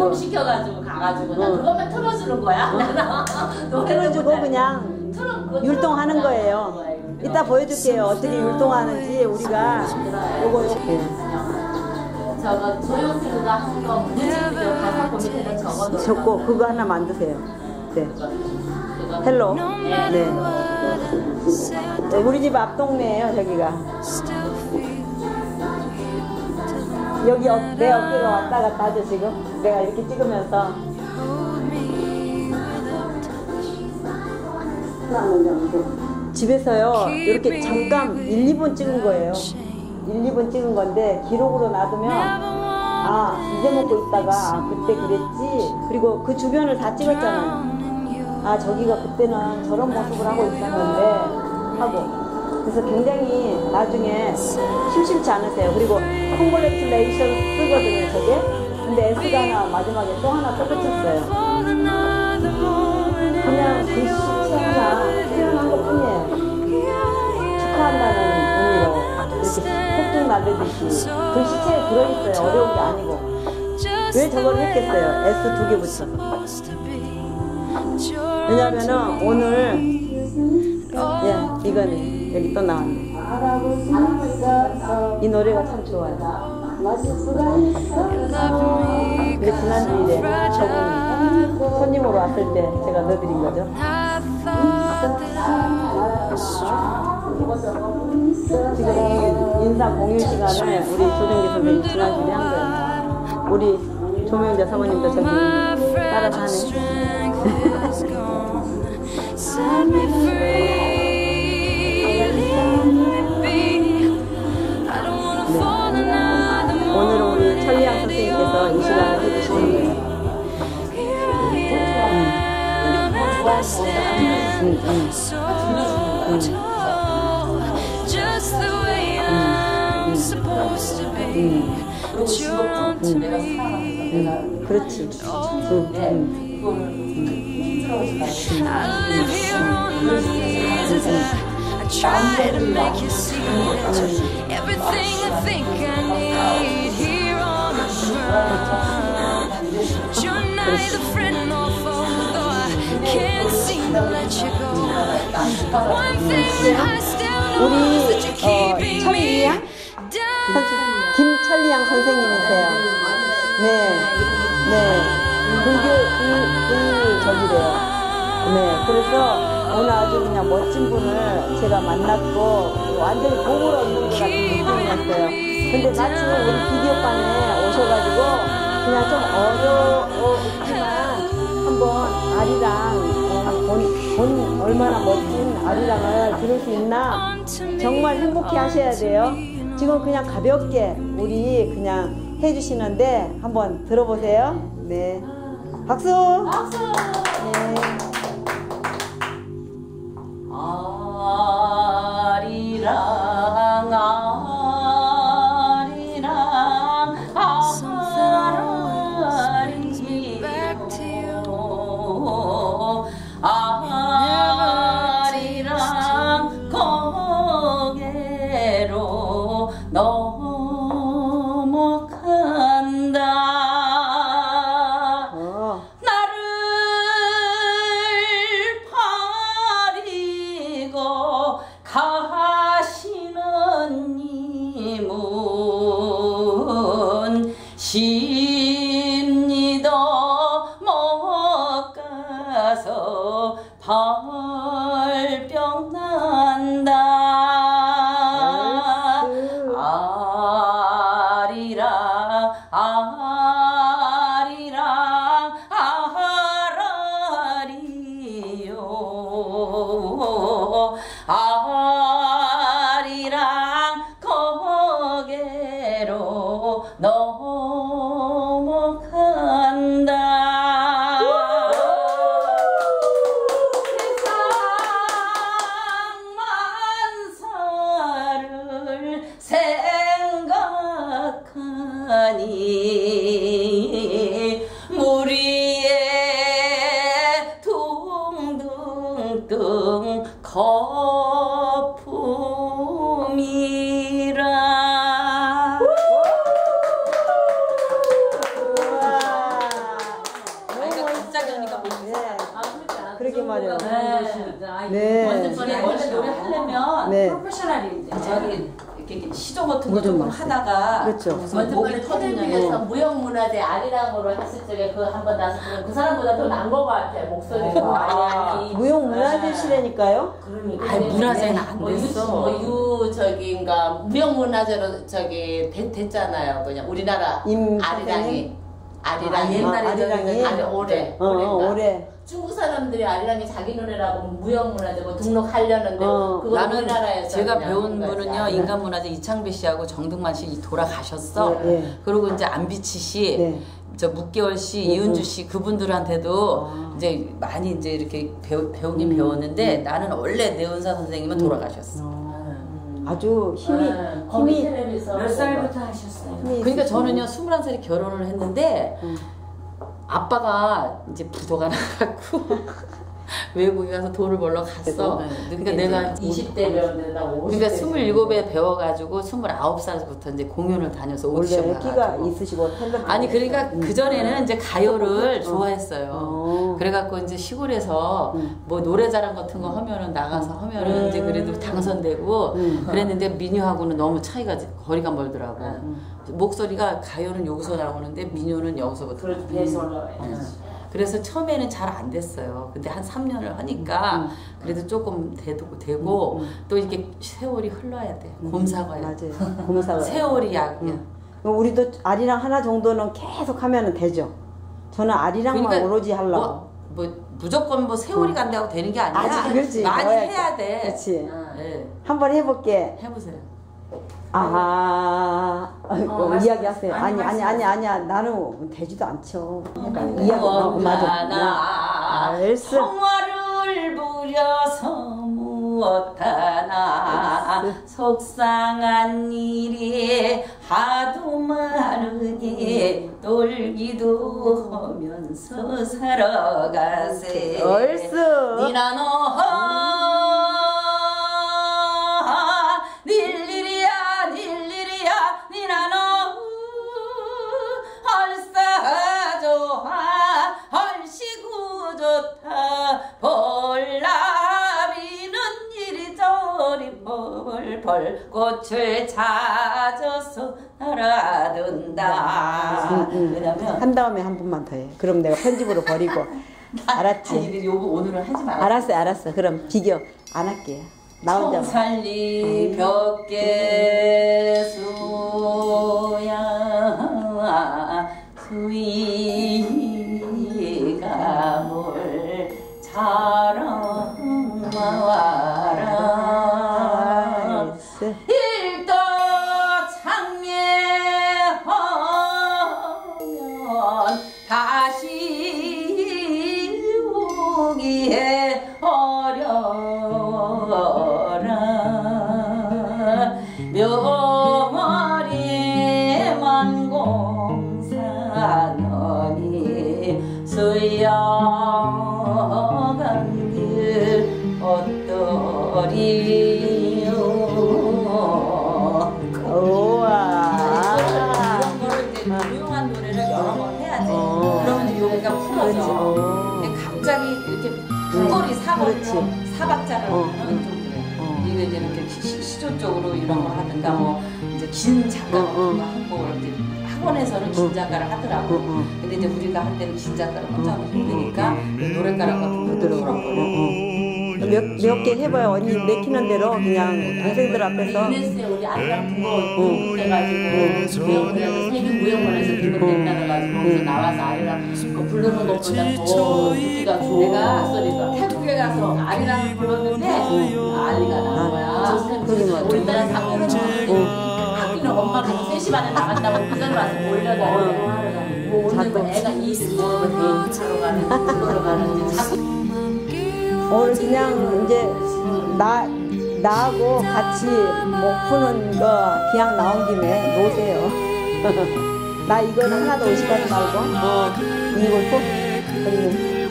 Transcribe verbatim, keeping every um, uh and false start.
녹음시켜가지고 가가지고 나 그것만 틀어주는 거야. 나는 노래를 틀어주고 그냥 율동하는 거예요. 이따 보여줄게요. 어떻게 율동하는지 우리가 요거 이렇게. 저거 조용필가 한 거 뮤직비디오 가사 그 밑에다 적어놓고 적고 그거 하나 만드세요. 네. 헬로. 네. 네. 우리 집 앞 동네예요. 저기가. 여기 어, 내 어깨가 왔다 갔다 하죠 지금. 내가 이렇게 찍으면서. 집에서요 이렇게 잠깐 일, 이 분 찍은 거예요. 일, 이 분 찍은 건데 기록으로 놔두면 아 잊어먹고 있다가 아, 그때 그랬지. 그리고 그 주변을 다 찍었잖아요. 아 저기가 그때는 저런 모습을 하고 있었는데 하고. 그래서 굉장히 나중에 심심치 않으세요. 그리고 콩글레츄레이션 쓰거든요 저게. 근데 S가 하나 마지막에 또 하나 또 붙였어요. 그냥 글씨 하나 표현한 것 뿐이에요. 축하한다는 의미로 이렇게 폭죽 날리듯이 글씨체에 들어있어요. 어려운 게 아니고. 왜 저걸 했겠어요? S 두 개 붙여서. 왜냐면은 오늘 예, 이거는 여기 또 나왔네. 이 노래가 참 좋아요. 근데 지난주일에 저분 손님으로 왔을 때 제가 넣어드린 거죠. 지금 인사 공유 시간을 우리 조정기 선생님 지난주에 한 거예요. 우리 조명자 사모님도 저기 따라서 하네. 오늘은 우리 천리양 선생님께서 이 시간을 해주시는 거예요. 음, 음, 음. 음. 그리고 직업도 내가 사랑하는 음. 그렇지. 음. 음. Try to make you see that everything I think I need here on earth. You're neither friend nor foe, though I can't seem to let you go. One thing I still know is that you're keeping me down. 김천리양 선생님이세요. 네, 네, 불교 불 저기래요. 네, 그래서. 오늘 아주 그냥 멋진 분을 제가 만났고 완전히 복을 얻는 것 같은 느낌이었어요. 근데 마침 우리 비디오방에 오셔가지고 그냥 좀 어려웠지만 한번 아리랑 어, 본, 본 얼마나 멋진 아리랑을 들을 수 있나 정말 행복해 하셔야 돼요. 지금 그냥 가볍게 우리 그냥 해주시는데 한번 들어보세요. 네, 박수! 박수! 네. 아리랑 아리랑 아리랑 아리랑 거기로 넘어간다. 어. 가시는 님은 심리도 못 가서 발병 난다. 아리랑 아리랑 아라리요 아리랑 거기로 넘어간다. 세상 만사를 생각하니 무리에 둥둥둥 거품이라. 저기 이렇게 시조 같은 거 뭐 좀 조금 마세요. 하다가 그렇죠. 무슨 먼저 목이 텔레비에서 터지냐고. 무형문화재 아리랑으로 했을 적에 그거 한번 나서 그 사람보다 더 난 거 같아 목소리가. 아리랑이. 무용문화재시라니까요. 그러니까. 아니, 문화재는 안 뭐 유- 됐어. 뭐 유 저기인가 무형문화재로 저기 됐, 됐잖아요. 그냥 우리나라 임 아리랑이. 아리랑이 아, 옛날에 아리랑이 저기 아니 올해 어, 어, 올해인가. 올해. 중국 사람들이 아리랑이 자기 노래라고 무형문화재고 등록하려는데 어. 그거 나는 우리나라에서 제가 그냥 배운 한 거지. 분은요 아리랑. 인간문화재 이창배 씨하고 정등만 씨 돌아가셨어. 네, 네. 그리고 이제 안비치 씨, 네. 저 묵계월 씨, 네, 이은주 네. 씨 그분들한테도 아. 이제 많이 이제 이렇게 배우, 배우긴 음. 배웠는데 나는 원래 내은사 선생님은 돌아가셨어. 어, 아주 힘이 네, 거기 힘이 텔레비에서 몇 살부터 하셨어요? 힘이 그러니까 있으시네. 저는요 스물한 살에 결혼을 했는데 음. 아빠가 이제 부도가 나갖고 외국에 가서 돈을 벌러 갔어. 네. 그러니까 내가 이십 대 배웠는데 나 오십 대 그러니까 스물일곱에 배워가지고 스물아홉 살부터 이제 공연을 다녀서 원래 오디션 끼가 가가지고. 있으시고 탤런트. 아니 그러니까 음. 그 전에는 이제 가요를 좋아했어요. 어. 그래갖고 이제 시골에서 음. 뭐 노래자랑 같은 거 하면은 나가서 하면은 음. 이제 그래도 당선되고 음. 그랬는데 민요하고는 너무 차이가 거리가 멀더라고. 음. 목소리가 가요는 여기서 나오는데 민요는 여기서부터. 그렇게 배에서 올라와야지. 그래서 처음에는 잘 안 됐어요. 근데 한 삼 년을 하니까 그래도 조금 되고, 되고 음, 또 이렇게 세월이 흘러야 돼. 곰사과야. 맞아요. 곰사과. 세월이 약이야. 응. 우리도 아리랑 하나 정도는 계속 하면은 되죠. 저는 아리랑만 그러니까 오로지 하려고. 뭐, 뭐 무조건 뭐 세월이 간다고 되는 게 아니야. 아직 그렇지. 많이 넣어야 해야 돼. 그렇지. 네. 한번 해볼게. 해보세요. 아, 아이고, 어, 이야기하세요. 아니, 아니, 아니, 아니, 아니야. 나는 되지도 않죠. 그러니까 이야기, 어, 맞아. 무엇하나 알았어. 성화를 부려서 무엇하나 속상한 일이 하도 많으니 놀기도 하면서 살아가세. 얼쑤. 니나 너 닐일이야 닐일이야 니나 너 얼싸 좋아 얼씨구 좋다 볼나비는 이리저리 벌벌 꽃을 찾아서 날아든다. 응, 응. 왜냐면 한 다음에 한 분만 더 해. 그럼 내가 편집으로 버리고. 알았지? 아니, 이거 요거 오늘은 하지 말아. 알았어, 알았어. 그럼 비교 안 할게요. 나 혼자. 청살리 벽계수야 수위가 뭘 자랑하라 알았어. 일도 장례하면 다시 오기에 어려라 묘머리만 공사너니 수여간 길 어떠리요. 우와. 이런 거를 이제 조용한 노래를 여러 번 해야지. 어. 그러면 이제 여기가 그렇지. 풀어져. 어. 근데 갑자기 이렇게 한 사거리 그렇지. 사박자를 어. 하면 좀 그래. 어. 이게 이제 이렇게 시, 시조 쪽으로 이런 걸 하든가 뭐 이제 긴 작가 어, 같은 어. 거 한곡을 이제 학원에서는 긴 작가를 하더라고. 어, 어. 근데 이제 우리가 할 때는 긴 작가를 혼자 하면 힘드니까 노랫가락 같은 거 들어보고. 몇, 몇 개 해봐요. 언니 내키는 대로 그냥 동생들 앞에서. 유네스에 우리 아리랑 그거 등록돼가지고 무형문화재 세계 무형문화재 등록된다는 가지고 거기서 나와서 아리랑 그 부르는 것보다 더 듣기가 좋은 내가 소리가 태국에 가서 아리랑을 불렀는데 난리가 난 거야. 그러게 말이야. 우리나라 상대는 학교는 엄마가 세 시 반에 나간다고 그 전에 와서 몰려다녀. 뭐 오늘 뭐 애가 일을 뭐 데이트하러 가는 놀러 가는지 자꾸 오늘 그냥 이제 나, 나하고 같이 목 푸는 거 그냥 나온 김에 노세요. 나 이거는 하나도 의식하지 말고. 어, 이걸 꼭.